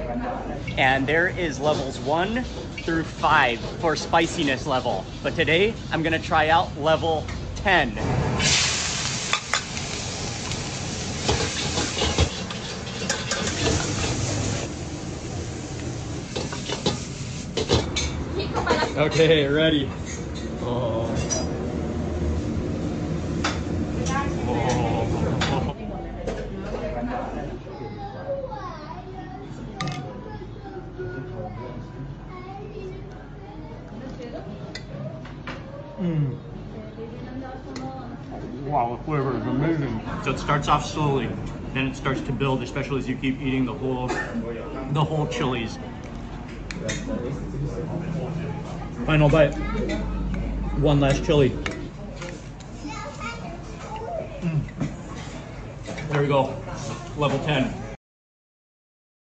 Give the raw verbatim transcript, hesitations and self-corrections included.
And there is levels one through five for spiciness level. But today I'm gonna try out level ten. Okay, ready. Oh. Oh. Mm. Wow, the flavor is amazing. So it starts off slowly, then it starts to build, especially as you keep eating the whole, the whole chilies. Final bite. One last chili. Mm. There we go. Level ten.